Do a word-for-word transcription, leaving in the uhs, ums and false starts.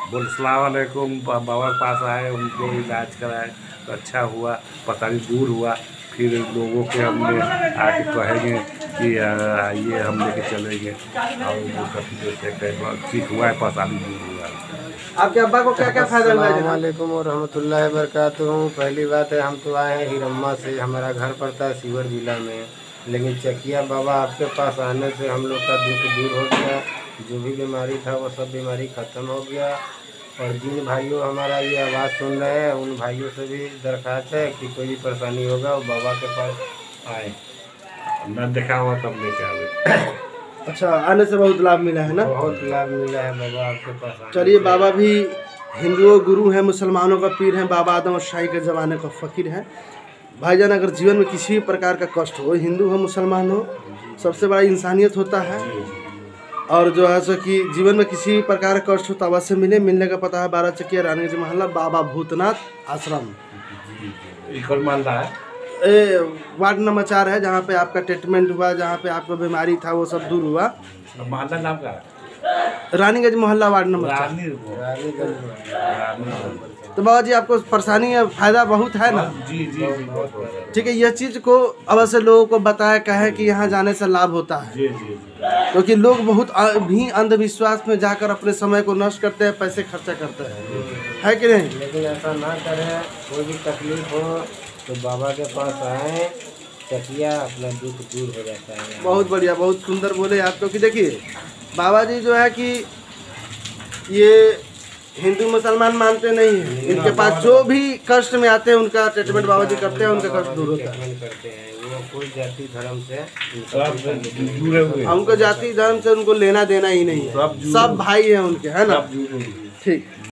बोल सलाम वालेकुम, बाबा के पास आए, उनको इलाज कराए तो अच्छा हुआ, पता नहीं दूर हुआ। फिर लोगों के हमने आके कहेंगे कि आइए हम लेके चलेंगे, और वो ठीक हुआ है, पता नहीं दूर हुआ। आपके अब्बा को क्या क्या फायदा हुआ है? अस्सलाम वालेकुम और रहमतुल्लाहि वबरकातुहू। पहली बात है, हम तो आए हैं हिरम्मा से, हमारा घर पड़ता है सीवर जिला में, लेकिन चकिया बाबा आपके पास आने से हम लोग का दुख दूर हो गया। जो भी बीमारी था वो सब बीमारी ख़त्म हो गया। और जिन भाइयों हमारा ये आवाज़ सुन रहे हैं, उन भाइयों से भी दरख्वास्त है कि कोई भी परेशानी होगा वो बाबा के पास आए। न देखा हुआ तब लेके आए। अच्छा, आने से बहुत लाभ मिला है ना? बहुत लाभ मिला है बाबा आपके पास। चलिए, बाबा भी हिंदुओं गुरु हैं, मुसलमानों का पीर हैं, बाबा आदम और शाही के ज़माने का फ़कीर है। भाईजान, अगर जीवन में किसी भी प्रकार का कष्ट हो, हिंदू हो मुसलमान हो, सबसे बड़ा इंसानियत होता है। और जो है सो कि जीवन में किसी भी प्रकार का कष्ट हो तो अवश्य मिले। मिलने का पता है बारह चकिया रानी जी मोहल्ला, बाबा भूतनाथ आश्रम, ए वार्ड नंबर चार है, जहाँ पे आपका ट्रीटमेंट हुआ, जहाँ पे आपको बीमारी था वो सब दूर हुआ। मोहल्ला नाम क्या है? रानीगंज मोहल्ला, वार्ड नंबर चार। तो बाबा जी, आपको परेशानी है, फायदा बहुत है ना? जी जी जी, ठीक है, यह चीज़ को अवश्य लोगों को बताया कहे कि यहाँ जाने से लाभ होता है, जी जी, क्योंकि तो लोग बहुत भी अंधविश्वास में जाकर अपने समय को नष्ट करते हैं, पैसे खर्चा करते हैं, है कि नहीं? लेकिन ऐसा ना करें, कोई भी तकलीफ हो तो बाबा के पास आए, चकिया अपना दुख दूर हो जाता है। बहुत बढ़िया, बहुत सुंदर बोले आप। क्योंकि देखिए, बाबा जी जो है कि ये हिंदू मुसलमान मानते नहीं हैं, इनके पास जो भी कष्ट में आते हैं उनका ट्रीटमेंट बाबा जी करते हैं, उनका कष्ट दूर होता है। करते हैं वो कोई जाति धर्म से जुड़े हुए, उनको जाति धर्म से उनको लेना देना ही नहीं है, सब भाई हैं उनके, है ना? ठीक।